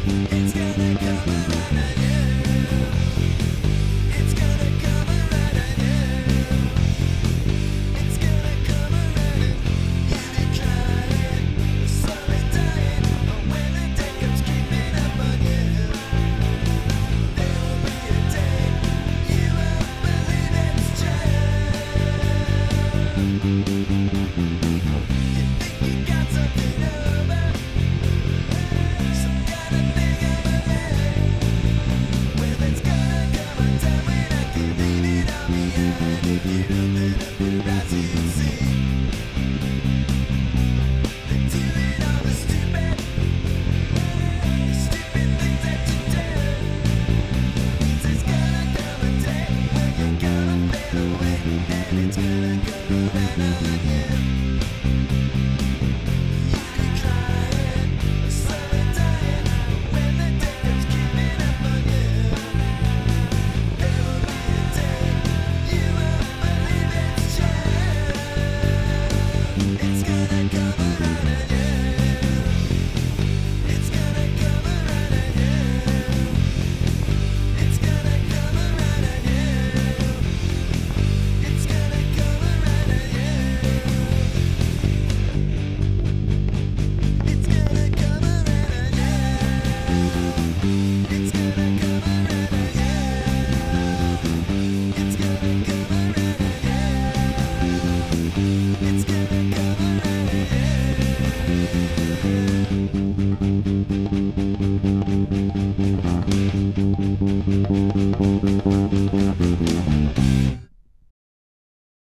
It's gonna come around on you. It's gonna come around on you. It's gonna come around and you'll be crying, slowly dying. But when the day comes creeping up on you, there will be a day you won't believe it's true. You think you got something over, some kind of thing over there. Well, it's gonna come a time when I can leave it all behind if you